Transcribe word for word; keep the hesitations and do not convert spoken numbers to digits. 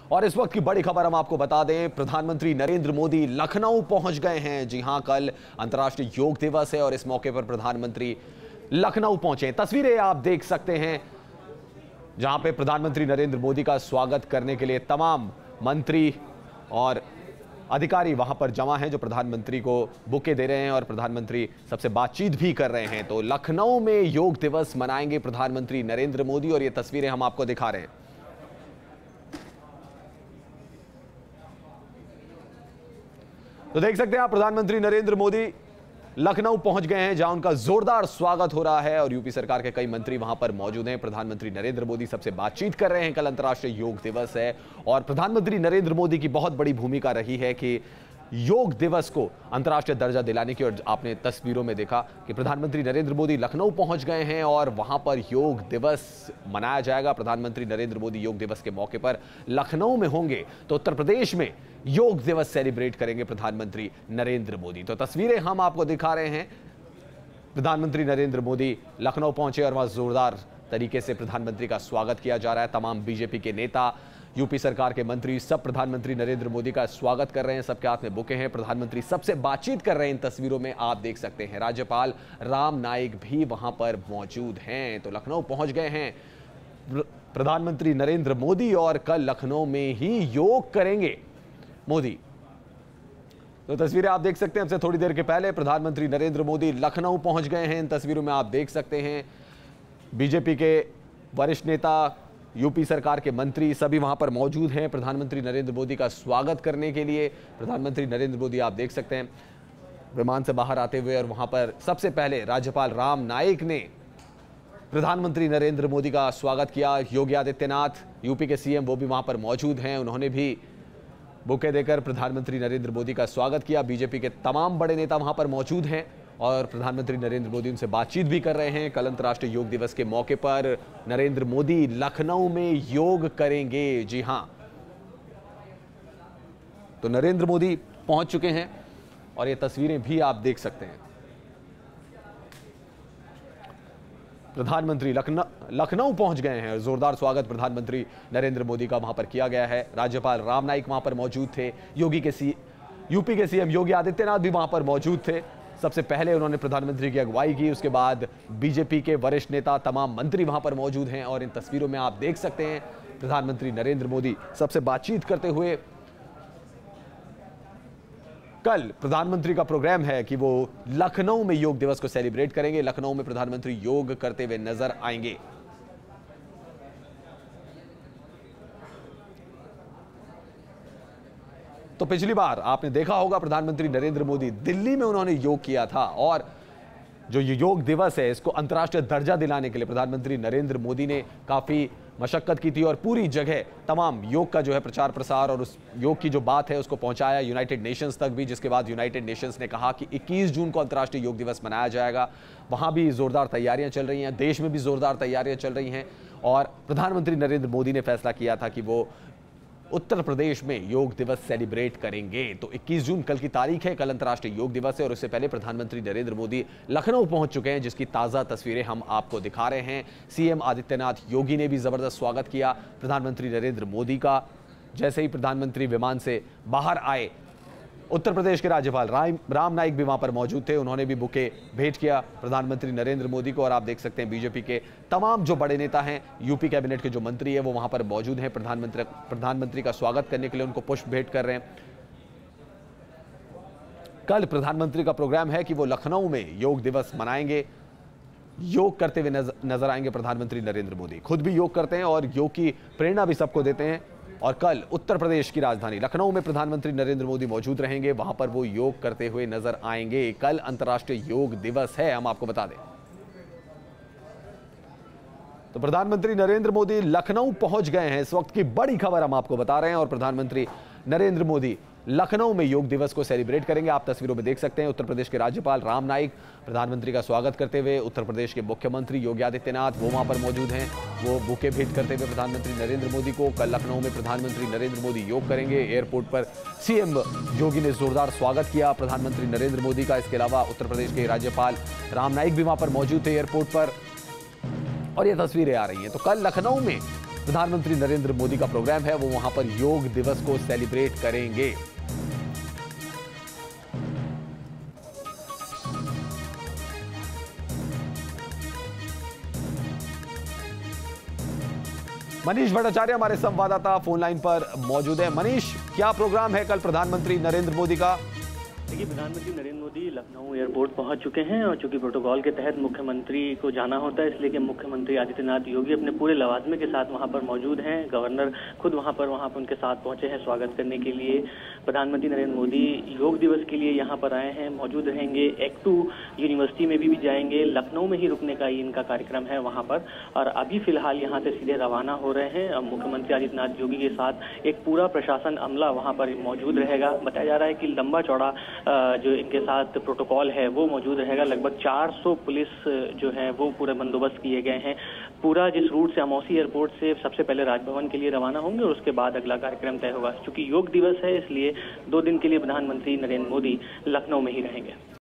और इस वक्त की बड़ी खबर हम आपको बता दें, प्रधानमंत्री नरेंद्र मोदी लखनऊ पहुंच गए हैं। जी हां, कल अंतर्राष्ट्रीय योग दिवस है और इस मौके पर प्रधानमंत्री लखनऊ पहुंचे। तस्वीरें आप देख सकते हैं जहां पे प्रधानमंत्री नरेंद्र मोदी का स्वागत करने के लिए तमाम मंत्री और अधिकारी वहां पर जमा हैं, जो प्रधानमंत्री को बुके दे रहे हैं और प्रधानमंत्री सबसे बातचीत भी कर रहे हैं। तो लखनऊ में योग दिवस मनाएंगे प्रधानमंत्री नरेंद्र मोदी और ये तस्वीरें हम आपको दिखा रहे हैं। तो देख सकते हैं आप, प्रधानमंत्री नरेंद्र मोदी लखनऊ पहुंच गए हैं, जहां उनका जोरदार स्वागत हो रहा है और यूपी सरकार के कई मंत्री वहां पर मौजूद हैं। प्रधानमंत्री नरेंद्र मोदी सबसे बातचीत कर रहे हैं। कल अंतर्राष्ट्रीय योग दिवस है और प्रधानमंत्री नरेंद्र मोदी की बहुत बड़ी भूमिका रही है कि योग दिवस को अंतर्राष्ट्रीय दर्जा दिलाने की। और आपने तस्वीरों में देखा कि प्रधानमंत्री नरेंद्र मोदी लखनऊ पहुंच गए हैं और वहां पर योग दिवस मनाया जाएगा। प्रधानमंत्री नरेंद्र मोदी योग दिवस के मौके पर लखनऊ में होंगे, तो उत्तर प्रदेश में योग दिवस सेलिब्रेट करेंगे प्रधानमंत्री नरेंद्र मोदी। तो तस्वीरें हम आपको दिखा रहे हैं। प्रधानमंत्री नरेंद्र मोदी लखनऊ पहुंचे और वहां जोरदार तरीके से प्रधानमंत्री का स्वागत किया जा रहा है। तमाम बीजेपी के नेता, यूपी सरकार के मंत्री सब प्रधानमंत्री नरेंद्र मोदी का स्वागत कर रहे हैं। सबके हाथ में बुके हैं। प्रधानमंत्री सबसे बातचीत कर रहे हैं। इन तस्वीरों में आप देख सकते हैं राज्यपाल राम नाईक भी वहां पर मौजूद हैं। तो लखनऊ पहुंच गए हैं प्रधानमंत्री नरेंद्र मोदी और कल लखनऊ में ही योग करेंगे मोदी। तो तस्वीरें आप देख सकते हैं। हमसे थोड़ी देर के पहले प्रधानमंत्री नरेंद्र मोदी लखनऊ पहुंच गए हैं। इन तस्वीरों में आप देख सकते हैं बीजेपी के वरिष्ठ नेता, यूपी सरकार के मंत्री सभी वहां पर मौजूद हैं प्रधानमंत्री नरेंद्र मोदी का स्वागत करने के लिए। प्रधानमंत्री नरेंद्र मोदी आप देख सकते हैं विमान से बाहर आते हुए, और वहां पर सबसे पहले राज्यपाल राम नाईक ने प्रधानमंत्री नरेंद्र मोदी का स्वागत किया। योगी आदित्यनाथ यूपी के सीएम वो भी वहां पर मौजूद हैं, उन्होंने भी बुके देकर प्रधानमंत्री नरेंद्र मोदी का स्वागत किया। बीजेपी के तमाम बड़े नेता वहां पर मौजूद हैं और प्रधानमंत्री नरेंद्र मोदी उनसे बातचीत भी कर रहे हैं। कल अंतर्राष्ट्रीय योग दिवस के मौके पर नरेंद्र मोदी लखनऊ में योग करेंगे। जी हां, तो नरेंद्र मोदी पहुंच चुके हैं और ये तस्वीरें भी आप देख सकते हैं। प्रधानमंत्री लखनऊ लखनऊ पहुंच गए हैं और जोरदार स्वागत प्रधानमंत्री नरेंद्र मोदी का वहां पर किया गया है। राज्यपाल राम नाईक वहां पर मौजूद थे। योगी के सी यूपी के सीएम योगी आदित्यनाथ भी वहां पर मौजूद थे। सबसे पहले उन्होंने प्रधानमंत्री की अगुवाई की, उसके बाद बीजेपी के वरिष्ठ नेता, तमाम मंत्री वहां पर मौजूद हैं। और इन तस्वीरों में आप देख सकते हैं प्रधानमंत्री नरेंद्र मोदी सबसे बातचीत करते हुए। कल प्रधानमंत्री का प्रोग्राम है कि वो लखनऊ में योग दिवस को सेलिब्रेट करेंगे। लखनऊ में प्रधानमंत्री योग करते हुए नजर आएंगे। तो पिछली बार आपने देखा होगा प्रधानमंत्री नरेंद्र मोदी दिल्ली में उन्होंने योग किया था, और जो ये योग दिवस है इसको अंतर्राष्ट्रीय दर्जा दिलाने के लिए प्रधानमंत्री नरेंद्र मोदी ने काफी मशक्कत की थी और पूरी जगह तमाम योग का जो है प्रचार प्रसार और उस योग की जो बात है उसको पहुंचाया यूनाइटेड नेशंस तक भी, जिसके बाद यूनाइटेड नेशंस ने कहा कि इक्कीस जून को अंतर्राष्ट्रीय योग दिवस मनाया जाएगा। वहां भी जोरदार तैयारियां चल रही हैं, देश में भी जोरदार तैयारियां चल रही हैं और प्रधानमंत्री नरेंद्र मोदी ने फैसला किया था कि वो उत्तर प्रदेश में योग दिवस सेलिब्रेट करेंगे। तो इक्कीस जून कल की तारीख है, कल अंतर्राष्ट्रीय योग दिवस है और उससे पहले प्रधानमंत्री नरेंद्र मोदी लखनऊ पहुंच चुके हैं, जिसकी ताज़ा तस्वीरें हम आपको दिखा रहे हैं। सीएम आदित्यनाथ योगी ने भी जबरदस्त स्वागत किया प्रधानमंत्री नरेंद्र मोदी का। जैसे ही प्रधानमंत्री विमान से बाहर आए, उत्तर प्रदेश के राज्यपाल राम नाईक भी वहां पर मौजूद थे, उन्होंने भी बुके भेंट किया प्रधानमंत्री नरेंद्र मोदी को। और आप देख सकते हैं बीजेपी के तमाम जो बड़े नेता हैं, यूपी कैबिनेट के जो मंत्री हैं वो वहां पर मौजूद हैं। प्रधानमंत्री प्रधानमंत्री का स्वागत करने के लिए उनको पुष्प भेंट कर रहे हैं। कल प्रधानमंत्री का प्रोग्राम है कि वो लखनऊ में योग दिवस मनाएंगे। योग करते हुए नजर आएंगे प्रधानमंत्री नरेंद्र मोदी। खुद भी योग करते हैं और योग की प्रेरणा भी सबको देते हैं। और कल उत्तर प्रदेश की राजधानी लखनऊ में प्रधानमंत्री नरेंद्र मोदी मौजूद रहेंगे, वहां पर वो योग करते हुए नजर आएंगे। कल अंतर्राष्ट्रीय योग दिवस है, हम आपको बता दें। तो प्रधानमंत्री नरेंद्र मोदी लखनऊ पहुंच गए हैं। इस वक्त की बड़ी खबर हम आपको बता रहे हैं और प्रधानमंत्री नरेंद्र मोदी लखनऊ में योग दिवस को सेलिब्रेट करेंगे। आप तस्वीरों में देख सकते हैं उत्तर प्रदेश के राज्यपाल राम नाईक प्रधानमंत्री का स्वागत करते हुए, उत्तर प्रदेश के मुख्यमंत्री योगी आदित्यनाथ वो वहां पर मौजूद हैं, वो बुके भेंट करते हुए प्रधानमंत्री नरेंद्र मोदी को। कल लखनऊ में प्रधानमंत्री नरेंद्र मोदी योग करेंगे। एयरपोर्ट पर सीएम योगी ने जोरदार स्वागत किया प्रधानमंत्री नरेंद्र मोदी का। इसके अलावा उत्तर प्रदेश के राज्यपाल राम नाईक भी वहां पर मौजूद थे एयरपोर्ट पर, और ये तस्वीरें आ रही हैं। तो कल लखनऊ में प्रधानमंत्री नरेंद्र मोदी का प्रोग्राम है, वो वहां पर योग दिवस को सेलिब्रेट करेंगे। मनीष भट्टाचार्य हमारे संवाददाता फोन लाइन पर मौजूद है। मनीष, क्या प्रोग्राम है कल प्रधानमंत्री नरेंद्र मोदी का? देखिए, प्रधानमंत्री नरेंद्र मोदी लखनऊ एयरपोर्ट पहुंच चुके हैं और चूंकि प्रोटोकॉल के तहत मुख्यमंत्री को जाना होता है, इसलिए कि मुख्यमंत्री आदित्यनाथ योगी अपने पूरे लवाजमे के साथ वहां पर मौजूद हैं। गवर्नर खुद वहां पर वहां पर उनके साथ पहुंचे हैं स्वागत करने के लिए। प्रधानमंत्री नरेंद्र मोदी योग दिवस के लिए यहाँ पर आए हैं, मौजूद रहेंगे। एक्टू यूनिवर्सिटी में भी, भी जाएंगे। लखनऊ में ही रुकने का ही इनका कार्यक्रम है वहां पर, और अभी फिलहाल यहाँ से सीधे रवाना हो रहे हैं। मुख्यमंत्री आदित्यनाथ योगी के साथ एक पूरा प्रशासन अमला वहां पर मौजूद रहेगा। बताया जा रहा है कि लंबा चौड़ा जो इनके साथ प्रोटोकॉल है वो मौजूद रहेगा। लगभग चार सौ पुलिस जो है वो पूरे बंदोबस्त किए गए हैं। पूरा जिस रूट से अमौसी एयरपोर्ट से सबसे पहले राजभवन के लिए रवाना होंगे और उसके बाद अगला कार्यक्रम तय होगा। चूंकि योग दिवस है, इसलिए दो दिन के लिए प्रधानमंत्री नरेंद्र मोदी लखनऊ में ही रहेंगे।